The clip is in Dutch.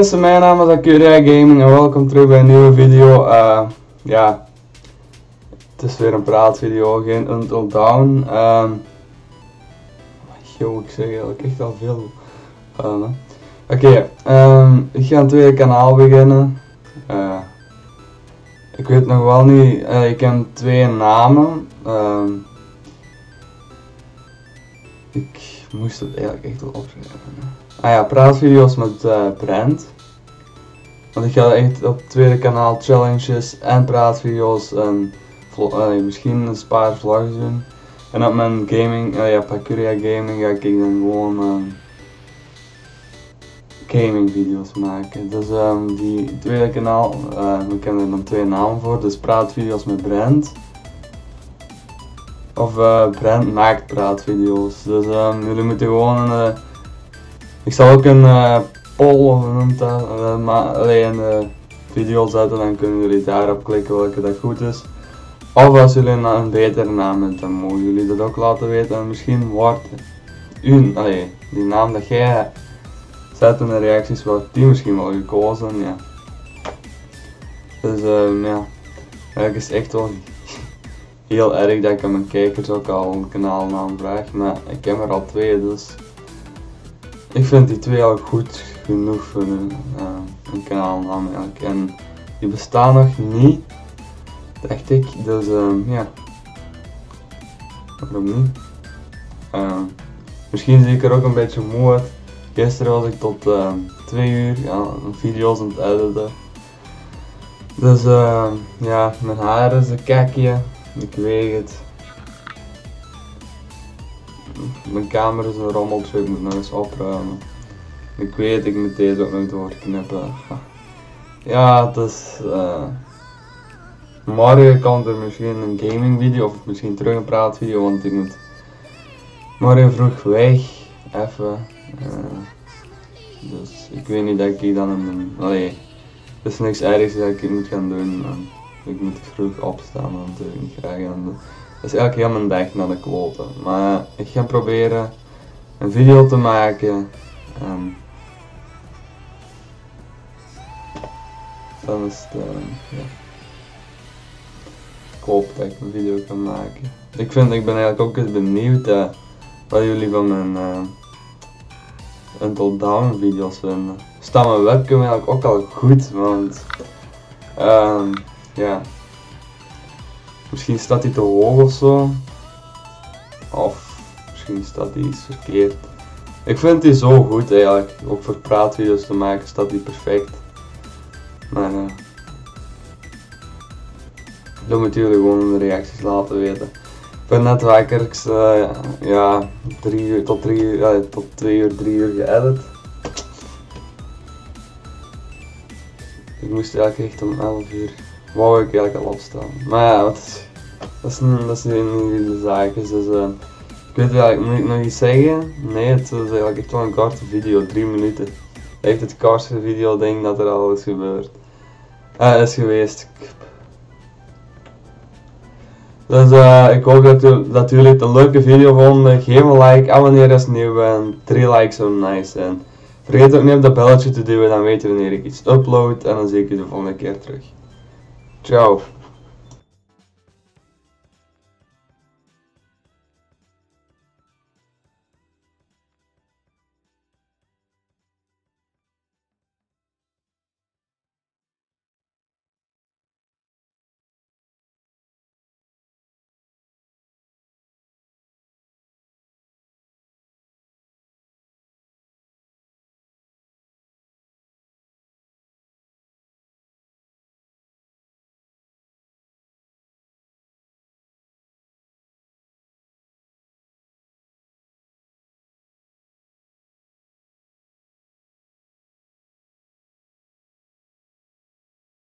mensen, mijn naam is Acuria Gaming en welkom terug bij een nieuwe video. Ja, het is weer een praatvideo, geen Until Dawn. Ik zeg eigenlijk echt al veel. Oké, ik ga een tweede kanaal beginnen. Ik weet nog wel niet, ik heb twee namen. Ik moest het eigenlijk echt wel opschrijven. Ah ja, praatvideo's met Brent. Want ik ga echt op het tweede kanaal challenges en praatvideo's en misschien een paar vlogs doen. En op mijn gaming, op Acuria Gaming ga ik dan gewoon gaming video's maken. Dus die tweede kanaal, ik heb er dan twee namen voor, dus praatvideo's met Brent. Of Brent maakt praatvideo's. Dus jullie moeten gewoon ik zal ook een poll of hoe noemt dat, een video zetten, dan kunnen jullie daarop klikken welke dat goed is. Of als jullie een betere naam hebben, dan mogen jullie dat ook laten weten. En misschien wordt die naam dat jij zet in de reacties, wordt die misschien wel gekozen. Ja. Dus ja, het is echt wel heel erg dat ik aan mijn kijkers ook al een kanaalnaam vraag, maar ik heb er al twee, dus ik vind die twee al goed genoeg voor een kanaalnaam eigenlijk. En die bestaan nog niet, dacht ik, dus ja, waarom niet? Misschien zie ik er ook een beetje moe uit. Gisteren was ik tot 2 uur video's aan het editen. Dus ja, mijn haar is een kakje, ik weeg het. Mijn kamer is een rommeltje, ik moet nog eens opruimen. Ik weet, ik moet deze ook nog doorknippen. Ja, het is morgen komt er misschien een gaming video of misschien terug een praatvideo, want ik moet morgen vroeg weg, even. Dus ik weet niet dat ik dan het is niks ergs dat ik moet gaan doen. Ik moet vroeg opstaan, want ik niet graag aan doen. Dat is eigenlijk heel mijn dag naar de kloten. Maar ik ga proberen een video te maken. Dan is het, ja. Ik hoop dat ik een video kan maken. Ik ben eigenlijk ook eens benieuwd wat jullie van mijn Until Dawn video's vinden. Staat mijn webcam eigenlijk ook al goed, want ja. Misschien staat hij te hoog of zo. Of misschien staat hij iets verkeerd. Ik vind die zo goed eigenlijk. Ook voor praatvideo's te maken staat die perfect. Maar dat moeten jullie gewoon in de reacties laten weten. Ik ben net wakker. Ik ja, 3 uur tot 2 uur, 3 uur geëdit. Ik moest eigenlijk echt om 11 uur. Wou ik eigenlijk al opstaan. Maar ja, dat is niet de zaak. Dus ik weet eigenlijk, moet ik nog iets zeggen? Nee, het is eigenlijk echt wel een korte video, 3 minuten. Echt het kortste video denk dat er al is gebeurd. Is geweest. Dus ik hoop dat jullie het een leuke video vonden. Geef een like, abonneer als je nieuw bent. 3 likes zou nice zijn. Vergeet ook niet op dat belletje te duwen, dan weet je wanneer ik iets upload. En dan zie ik je de volgende keer terug. Ciao.